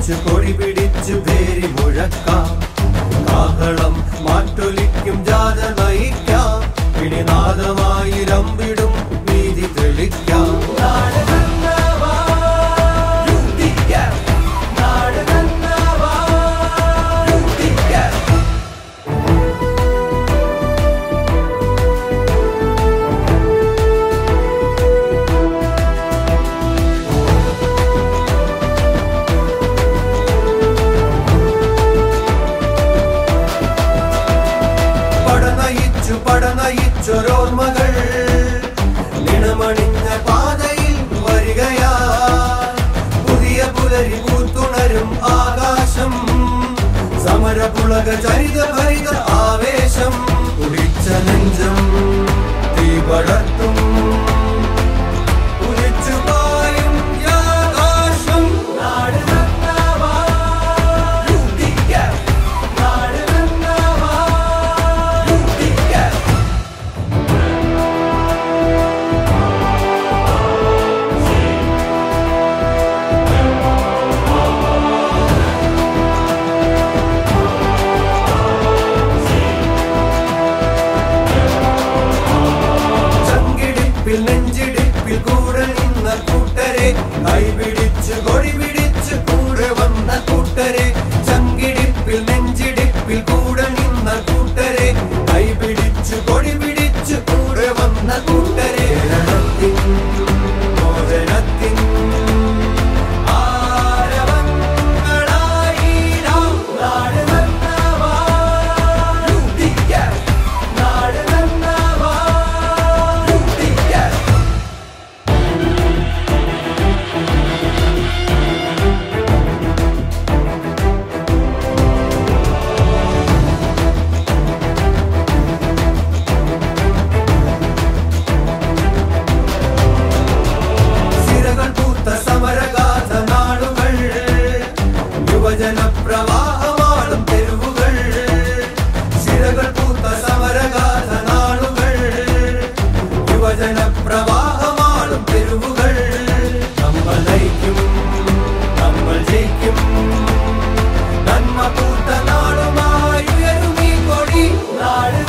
പോരടിച്ചു കൊടി പിടിച്ചു പേരി മുഴക്കാം കാഹളം മാറ്റൊലിക്കും ജാഥ നയിക്കാം പിടിനാദമായി രമ്പിടും വീതി തെളിക്കാം പടനയിച്ചൊരോർമ്മകൾ നിണമണിഞ്ഞ പാതയിൽ വരികയാ പുതിയ പുലരി പൂത്തുണരും ആകാശം സമരപുളക ചരിത ഭരിത ആവേശം കുടിച്ച നെഞ്ചം തീ പടർത്തും കുളിച്ചുപായും ആകാശം നാട് നെഞ്ചിടിപ്പിൽ കൂടെ നിന്ന കൂട്ടരെ കൈപിടിച്ച് കൊടി പിടിച്ച് കൂടെ വന്ന കൂട്ടരെ ചങ്കിടിപ്പിൽ നെഞ്ചിടിപ്പിൽ കൂടെ നിന്ന കൂട്ടരെ കൈപിടിച്ച് കൊടി പിടിച്ച് കൂടെ വന്ന കൂട്ടരെ മോചനത്തിൻ പ്രവാഹമാളും തെരുവുകൾ ശിരകൾ പൂത്ത സമരഗാഥ നാളുകൾ യുവജന പ്രവാഹമാളും തെരുവുകൾ നമ്മൾ നയിക്കും നമ്മൾ ജയിക്കും നന്മ പൂത്ത നാളുമായി ഉയരും ഈ കൊടി നാട്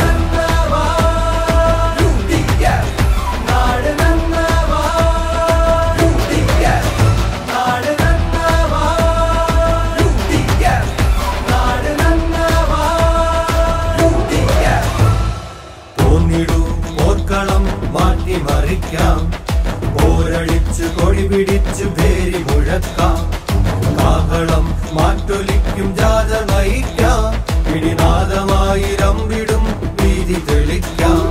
മാറ്റിമറിക്കാം പോരടിച്ചു കൊടി പിടിച്ചു പേരി മുഴക്കാം കാഹളം മാറ്റൊലിക്കും ജാഥ നയിക്കാം പിടിനാദമായി രമ്പിടും വീതി തെളിക്കാം